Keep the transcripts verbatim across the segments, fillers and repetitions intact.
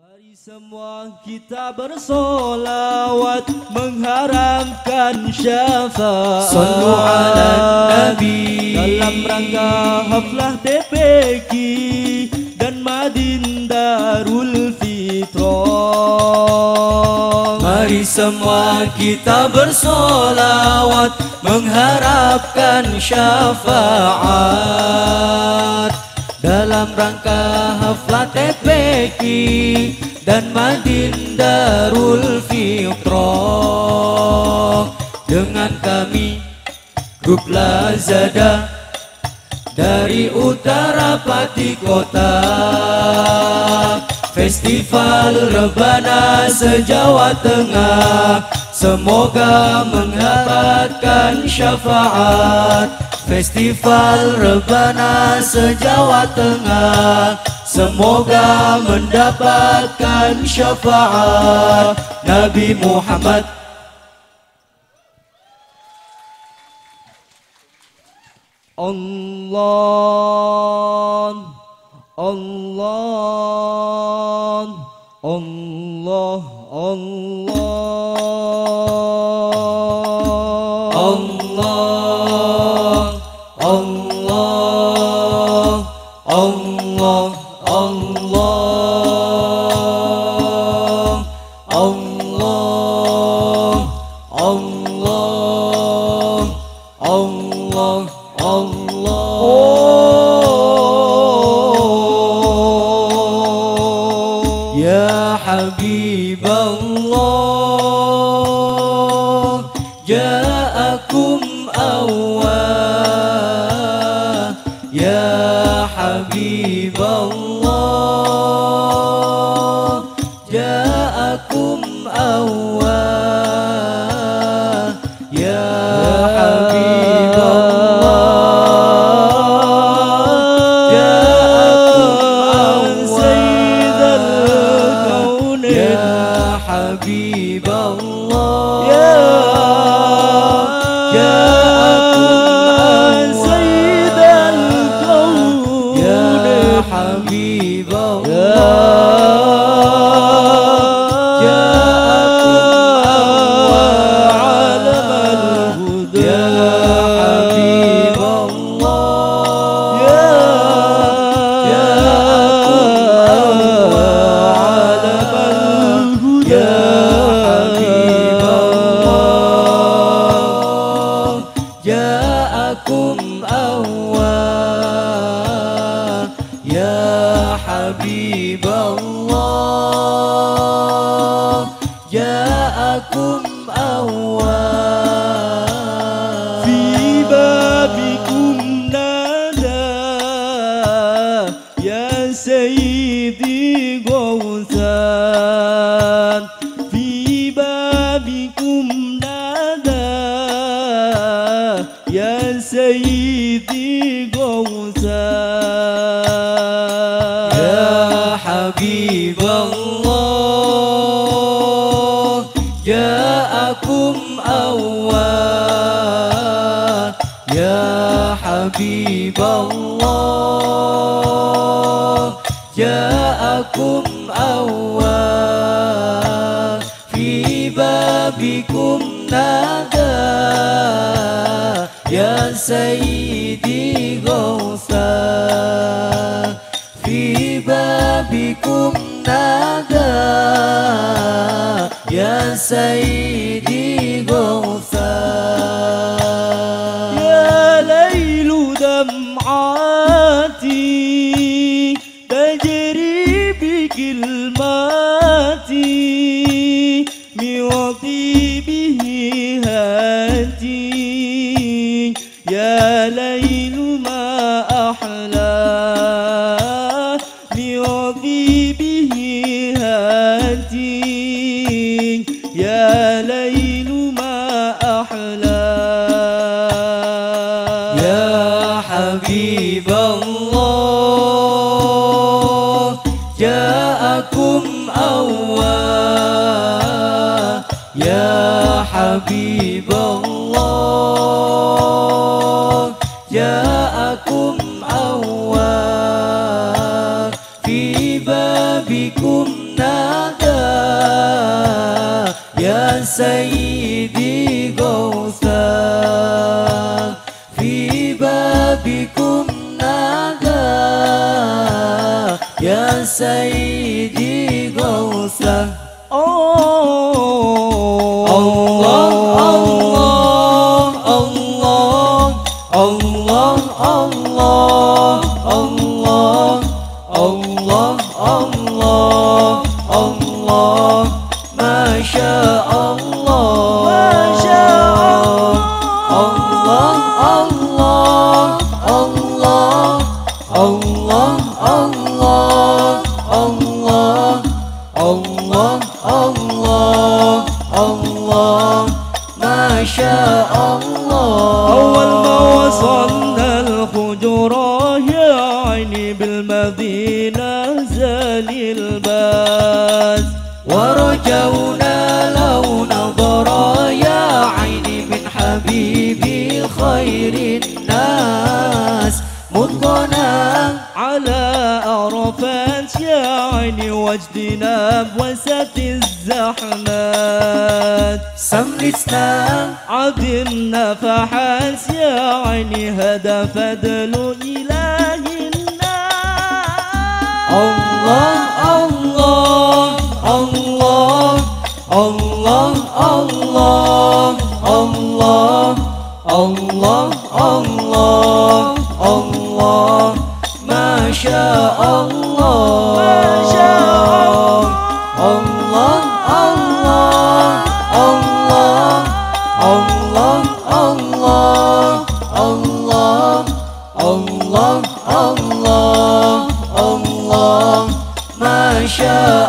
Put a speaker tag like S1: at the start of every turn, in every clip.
S1: Mari semua kita bersolawat mengharapkan syafaat.
S2: Sallu ala Nabi
S1: dalam rangka haflah T P Q dan Madin Darul Fitrah.
S2: Mari semua kita bersolawat mengharapkan syafaat dalam rangka haflah T P Q dan Madin Darul Fitrah. Dengan kami Grup Lazada dari Utara Pati Kota, Festival Rebana se-Jawa Tengah, semoga mendapatkan syafaat. Festival Rebana se-Jawa Tengah, semoga mendapatkan syafaat Nabi Muhammad.
S1: Allah, Allah, Allah, Allah,
S2: Allah, Allah, Allah, Allah, Allah, Allah, Allah, Allah. Ya Habiballah, ja'akum awwal. Ya Habiballah, ja'akum awwal. Ya Habiballah, ja'akum awwal. Ya Habiballah, ja'akum
S1: Sayyidal Kaunain.
S2: Ya Habiballah, ja'akum awwal. Ya Habiballah, ja'akum awwal.
S1: Fi babikum nada ya Sayyidi Ghawthan. Fi babikum nada ya Sayyidi Ghawthan.
S2: Ya Habiballah, ja'akum awwal. Ya Habiballah, ja'akum awwal. Fi babikum nada ya Sayyidi Ghawthan. Fi babikum nada ya Sayyidi Ghawthan.
S1: Ya laylu dam'ati tajri bi kilmati miwati bihi hati. Ya laylu ma ahla miwati bihi hati. Ya laylu ma ahla.
S2: Ya Habiballah, ja'akum awwal. Ya Habiballah, ja'akum awwal. Fi babikum na سيدي غوثا في بابكم نادى يا سيدي غوثا الله الله الله الله الله الله الله الله الله ما شاء الله ما شاء الله الله الله الله الله الله الله الله الله ما شاء الله
S1: أول ما وصلنا الحجرة يا عيني بالمدينة زال الباس
S2: ورجونا لو نظر يا عيني من حبيبي خير الناس مضغنا
S1: على عرفات يا عيني واجتناب وسط الزحمات
S2: سمرتنا
S1: عدم نفحات يا عيني هذا فضل إله الناس
S2: الله الله الله الله الله الله الله الله الله ما شاء الله ما شاء الله الله الله الله الله الله الله الله الله ما شاء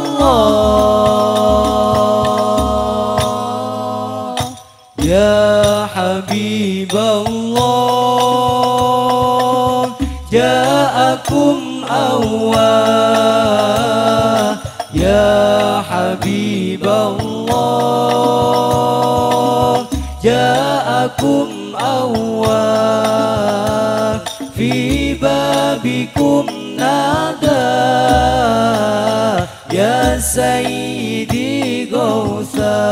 S2: الله يا حبيب الله جاءكم أواه يا حبيب الله جاءكم أواه في بابكم نادى يا سيدي غوثا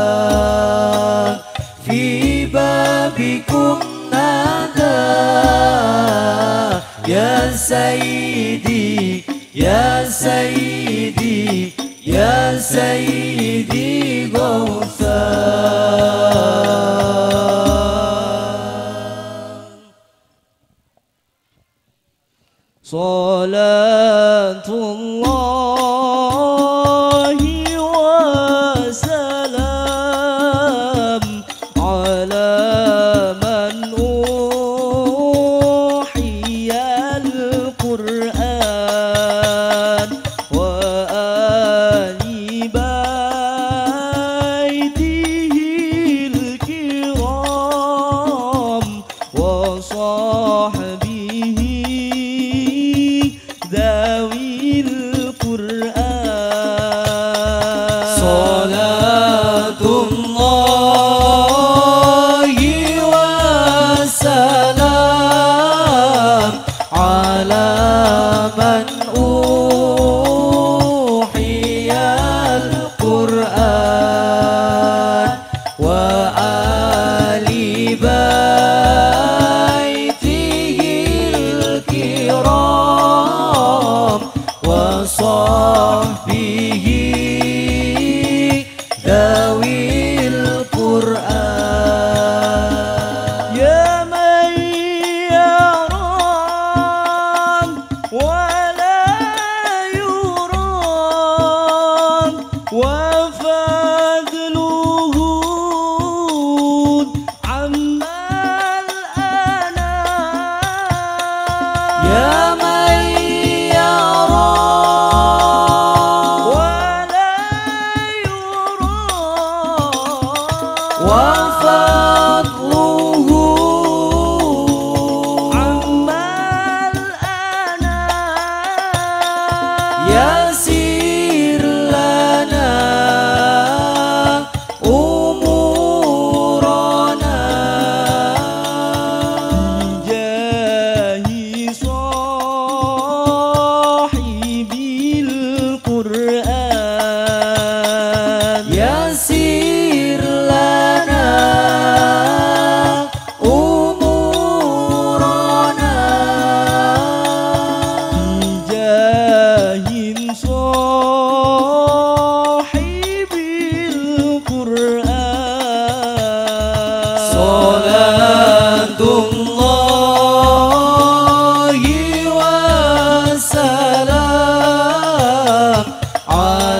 S2: في بابكم نادى يا سيدي يا سيدي يا سيدي غوثا
S1: صلاة الله وسلام على من أوحي القرآن وآل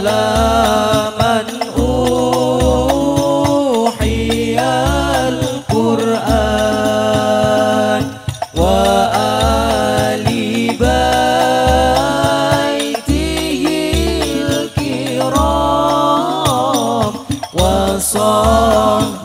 S2: على من أوحي القرآن وآل بيته الكرام وصحبه